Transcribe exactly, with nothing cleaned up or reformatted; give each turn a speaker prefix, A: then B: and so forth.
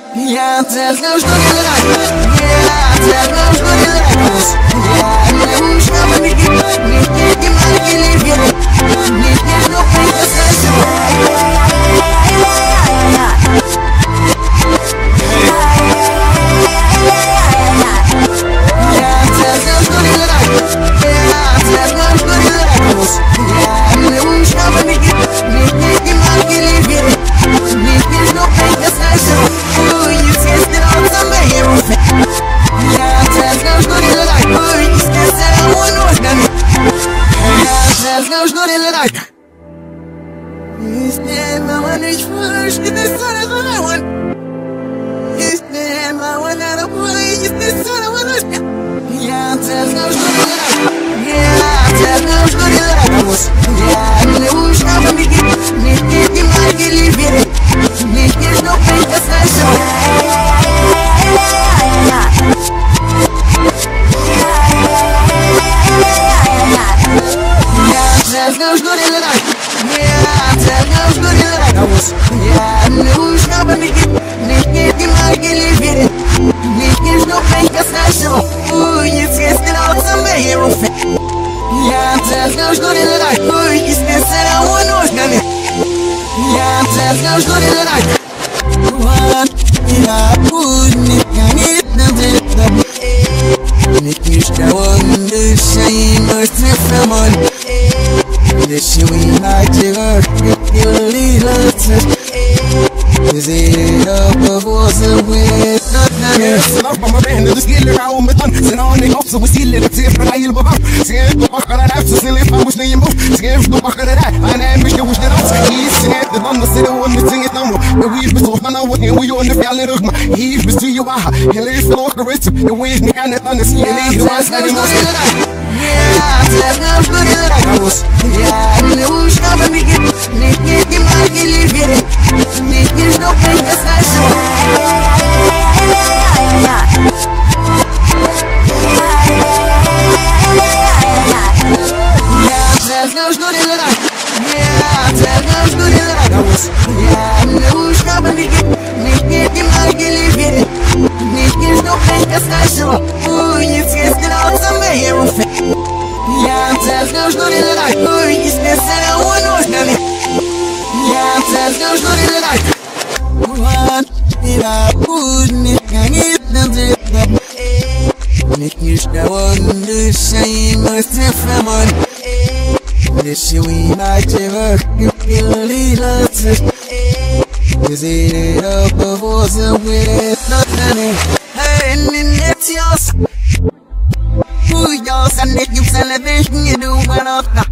A: Я тебя знаю, что не нравится. Я тебя знаю, что не нравится. Я не нужно победить. Не не не маленький левер. Не не но прикасайся. Я тебя знаю, что не нравится. Я тебя знаю, что не нравится. Я не нужно победить. Не не не маленький левер. Не не но прикасайся. Я тебя знаю, что не лайк. Ой, не сказала мой ножками. Я тебя знаю, что не лайк. Если мама не чувствуешь, что ты снова вон. Если мама не работает, если снова ножка. Я тебя знаю, что не лайк. Я тебя знаю, что не лайк. Я не нужно победить. Не не не маленький левер. Не не но прикасайся. Я знаю, что не нравится. Я знаю, что не нравится. Я не нужно победить. Не не не маленький левер. Не не но прикасайся. Ой, если становится моим. Я знаю, что не нравится. Ой, если становится ножками. Я знаю, что не нравится. Вот я буду не надо. Не кишка он дышай, мертвый фамон. Дыши вы на тебя, как и лилаться. Зеро повоза выйдет на меня.
B: Сынок, мама, бэнды, ты скилли, рау, метан. Сынок, не гоп, собой стилли, как цифра, на ил, бабам. Сгиб, что пахара, рап, со силой, помощь, не ему. Сгиб, что пахара, рап, а не мишка, уж не раз. И синет, ты вам на силу, он не цинит нам. И виж, без слов, на вот, не уйон, не фиалли, рыгма. И без ты, ю, аха. И лишь, сынок, рыцем. И виж, не канет, на не съели, и вас, на не может.
A: Я тебя знаю, что не нравится. Я не нужно победить. Не не не маленький левер. Не не но прикасайся. Я тебя знаю, что не нравится. Я тебя знаю, что не нравится. Я не нужно победить. Не не не маленький левер. Не не но прикасайся. Ой, если становится моим. Я тебя знаю, что не нравится. Ой, если становится ножками. Я тебя знаю, что не нравится. Вот я буду не гонит на дверь. Не кишка он дышай, мертвый фамон. Дыши вы на тебя, как и лилаться. Зеро повоза выйдет на меня. Эй, не нет яс. Who y'all send it, you celebrate, you do one of the